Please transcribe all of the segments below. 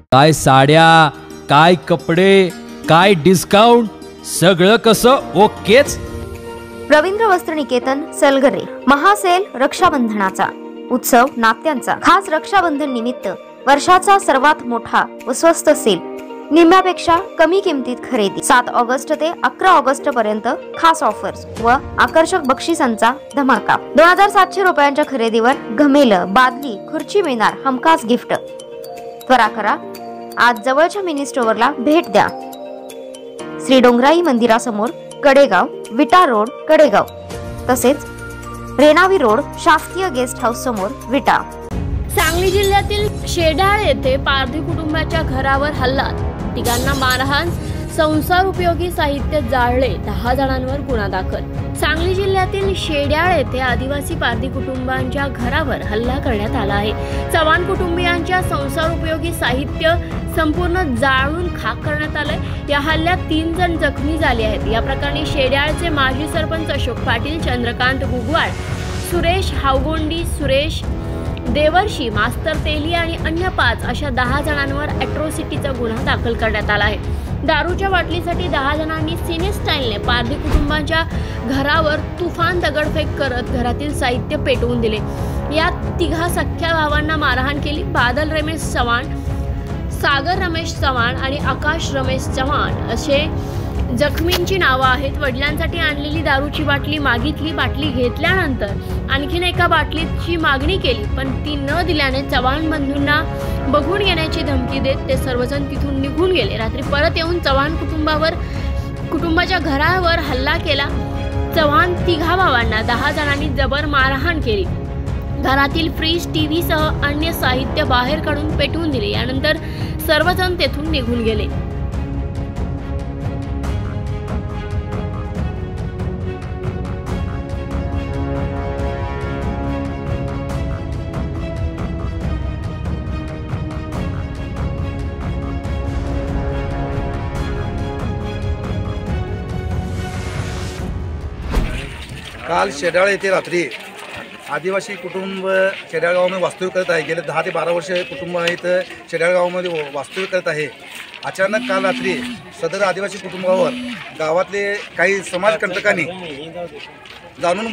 काय साड्या, काय कपडे, काय डिस्काउंट, सगळं कसं ओकेच। रवींद्र वस्त्र निकेतन सलगरे महासेल रक्षाबंधनाचा उत्सव नात्यांचा खास रक्षाबंधन निमित्त वर्षाचा सर्वात मोठा व स्वस्त सेल, निम्म्यापेक्षा कमी किमतीत खरेदी। 7 ऑगस्ट ते 11 ऑगस्ट पर्यंत खास ऑफर्स व आकर्षक बक्षिसांचा धमाका। 2700 रुपयांच्या खरेदीवर घमेल, बादली, खुर्ची मिळणार हमखास गिफ्ट। त्वरा करा, आज जवळच्या मिनी स्टोअरला भेट द्या। श्री डोंगराई मंदिरासमोर कडेगाव, विटा रोड कडेगाव, तसेच रेणावी रोड शासकीय गेस्ट हाऊस समोर विटा। सांगली जिल्ह्यातील शेडाळ येथे पारधी कुटुंबाच्या घरावर हल्ला, तिघांना मारहाण, संसार उपयोगी साहित्य जाळले, 10 जणांवर गुन्हा दाखल। सांगली जिल्ह्यातील शेडाळ येथे आदिवासी पारधी कुटुंबांच्या घरावर हल्ला करण्यात आला आहे। चव्हाण कुटुंबियांच्या संसार उपयोगी साहित्य संपूर्ण जाळून खाक करण्यात आले। या हल्ल्यात 3 जण जखमी झाले आहेत। या प्रकरणी शेडाळचे माजी सरपंच अशोक पाटील, चंद्रकांत गुगवाड, सुरेश हावगोंडी, सुरेश देवर्षी, मास्तर तेली आणि अन्य 5 अशा 10 जणांवर अॅट्रॉसिटीचा गुन्हा दाखल करण्यात आला आहे। दारूच्या बाटलीसाठी 10 जणांनी सिने स्टाईलने पारधी कुटुंबाच्या घरावर तुफान दगडफेक करत घरातील साहित्य पेटवून दिले। यात 3 सख्ख्या भावांना मारहाण केली। बादल रमेश चव्हाण, सागर रमेश चव्हाण आणि आकाश रमेश चव्हाण असे जखमींची नावं आहेत। वडिलांसाठी आणलेली दारूची बाटली मागितली, बाटली घेतल्यानंतर आणखीन एका बाटलीची मागणी केली, पण ती न दिल्याने चव्हाण बंधूंना बघून घेण्याची धमकी देत ते सर्वजण तिथून निघून गेले। रात्री परत येऊन चव्हाण कुटुंबाच्या घरावर हल्ला केला। चव्हाण 3 भावांना 10 जणांनी जबर मारहाण केली। घरातील फ्रीज, टीव्ही सह अन्य साहित्य बाहेर काढून पेटवून दिले। यानंतर सर्वजण तेथून निघून गेले। काल शेडाळ येथे रात्री आदिवासी कुटुंब शेडाळ गावामध्ये वास्तव्य करत आहे। गेले 10 ते 12 वर्ष कुटुंब आहेत शेडाळ गावामध्ये वास्तव्य करत आहे। अचानक काल रात्री सदर आदिवासी कुटुंबावर गावातले काही समाजकंटकांनी जाणून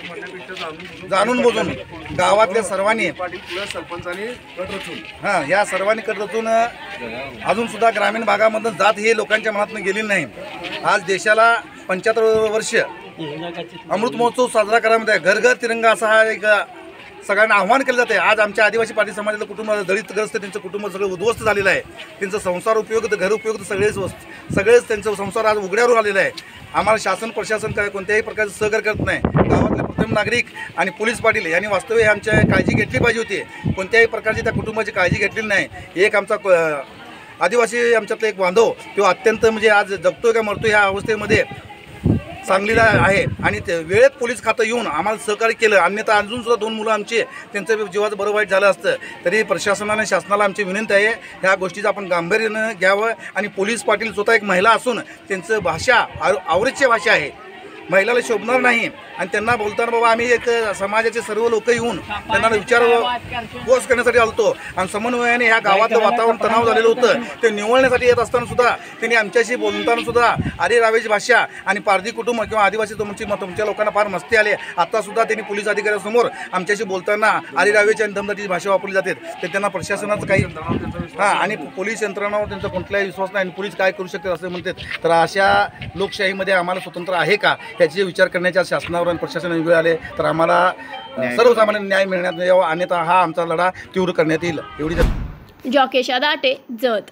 बुजून गावातल्या सर्वांनी सरपंचांनी या सर्वांनी कट रचून अजून सुद्धा ग्रामीण भागामधून जात हे लोकांच्या मनातून गेलेली नाही। आज देशाला 75 वर्ष अमृत महोत्सव साजरा करायमध्ये घर घर तिरंगा असा हा एक सगळ्यांना आव्हान केलं जाते। आज आमच्या आदिवासी पारधी समाजाचं कुटुंब दलितग्रस्त, त्यांचं कुटुंब सगळं उद्ध्वस्त झालेलं आहे। त्यांचं संसार उपयोग, घर उपयोग सगळेच त्यांचं संसार आज उघड्यावर आलेलं आहे। आम्हाला शासन प्रशासन काय कोणत्याही प्रकारचं सहकार्य करत नाही। गावातले प्रथम नागरिक आणि पोलीस पाटील यांनी वास्तव्य आमच्या काळजी घेतली पाहिजे होती। कोणत्याही प्रकारची त्या कुटुंबाची काळजी घेतलेली नाही। एक आमचा आदिवासी आमच्यातला एक बांधव तो अत्यंत म्हणजे आज जगतोय का मरतोय ह्या अवस्थेमध्ये सांगलीला आहे आणि वेळेत पोलीस खातं येऊन आम्हाला सहकार्य केलं। अन्यथा अजून सुद्धा 2 मुलं आमचे त्यांचं जीवाचं बरं वाईट झालं असतं। तरी प्रशासनाने शासनाला आमची विनंती आहे ह्या गोष्टीचं आपण गांभीर्यानं घ्यावं आणि पोलीस पाटील स्वतः एक महिला असून त्यांचं भाषा आवृत्य भाषा आहे, महिलाला शोभणार नाही। आणि त्यांना बोलताना बाबा आम्ही एक समाजाचे सर्व लोक येऊन त्यांना विचारपूस करण्यासाठी आलतो आणि समन्वयाने ह्या गावातलं वातावरण तणाव झालेलं होतं ते निवळण्यासाठी येत असताना सुद्धा त्यांनी आमच्याशी बोलताना सुद्धा आर्य रावेची भाषा आणि पारधी कुटुंब किंवा आदिवासी तुमच्या लोकांना फार मस्ती आले। आत्तासुद्धा त्यांनी पोलीस अधिकाऱ्यांसमोर आमच्याशी बोलताना आर्य रावेची आणि दमदाटीची भाषा वापरली जाते। ते त्यांना प्रशासनाचं काही आणि पोलीस यंत्रणावर त्यांचा कोणताही विश्वास नाही आणि पोलीस काय करू शकतात असं म्हणतात। तर अशा लोकशाहीमध्ये आम्हाला स्वतंत्र आहे का याचे विचार करण्याच्या शासनावर आणि प्रशासनाने वेळ आले तर आम्हाला सर्वसामान्य न्याय मिळण्यात यावा, अन्यथा हा आमचा लढा तीव्र करण्यात येईल। एवढी जॉकेशा दाटे जत।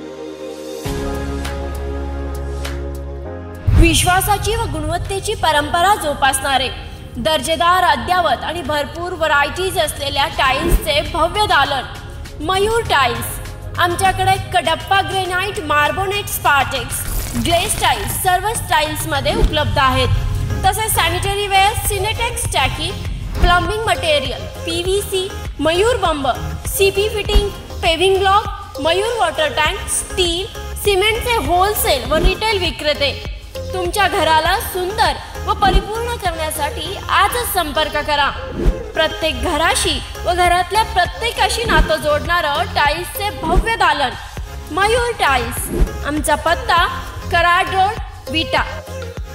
विश्वासाची व गुणवत्तेची परंपरा जोपासणारे दर्जेदार, अद्यावत आणि भरपूर व्हरायटीज असलेल्या टाईल्सचे भव्य दालन मयूर टाईल्स। आमच्याकडे कडप्पा ग्रेनाइट, मार्बोनेट, स्पार्टेक्स, ग्लेस टाईल्स सर्व स्टाईल्समध्ये उपलब्ध आहेत। तसेच सॅनिटरी वेअर, सिनेटेक्स टाकी, प्लंबिंग मटेरियल, PVC, मयूर बंब, CP fitting, paving block, Mayur water tank, steel, सिमेंटचे होलसेल व रिटेल विक्रेते। तुमच्या घराला सुंदर व परिपूर्ण करण्यासाठी आजच संपर्क करा। प्रत्येक घराशी व घरातल्या प्रत्येकाशी नातं जोडणारं टाईल्सचे भव्य दालन मयूर टाईल्स, आमचा पत्ता कराड रोड विटा।